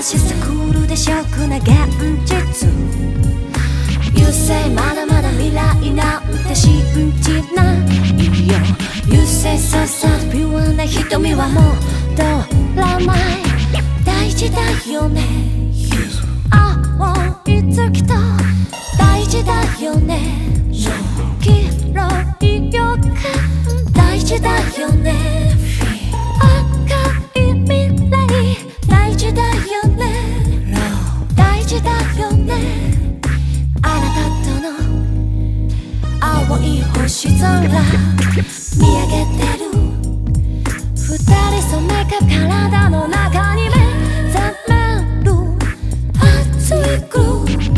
しさクールでショックな現実。You say まだまだ未来なんて信じないよ。You say so sad ピュアな瞳はもう通らない。大事だよね、青い月と大事だよね、黄色い夜が大事だよね、赤い未来大事だよね、大事だよね。あなたとの青い星空見上げてる。二人染めか体の中に目覚める熱いグルー。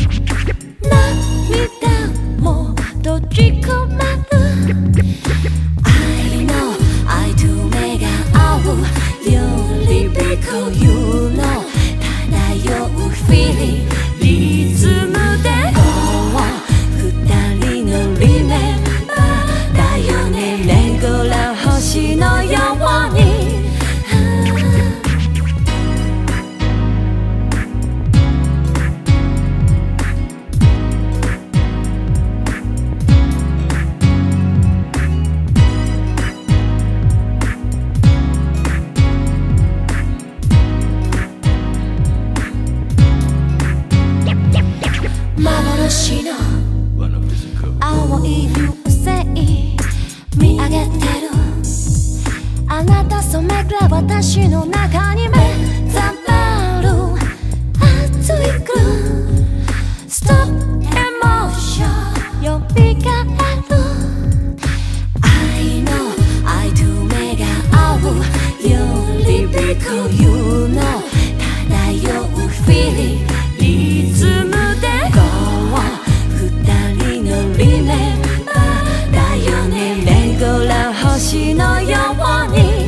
涙も閉じ込める。 I know I do 目が合うより because you know 漂うフィーリングリズムで二人のリメンバーだよね。メゴラ星のように幻の青い流星見上げてる。あなた染めくら私の中に目覚める熱いグルー。 Stop emotion 呼びかえる。 I know I do 目が合うより because you know 漂うフィーリングリズムで二人のリメンバーだよね。メゴラ星のように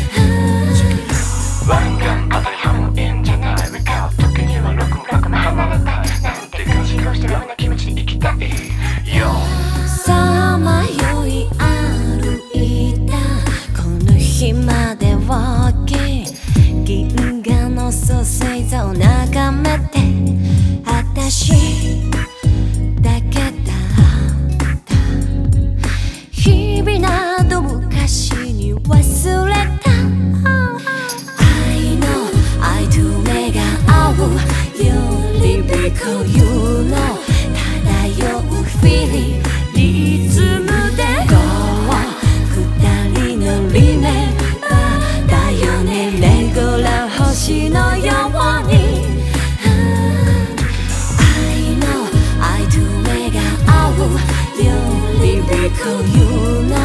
湾岸あたりハムインじゃない。ウィカー時にはロックも離れたいなんて感じがしてるような気持ちで生きたいよ。 さまよい歩いたこの日までは銀河の蘇生座を眺めて私だけだった日々など昔に忘れた。 I know I do 目が合うより because you know 漂うフィーリングリズムで二人のリメンバーだよね。メゴラ星のようにI know I do 目が合うより because you know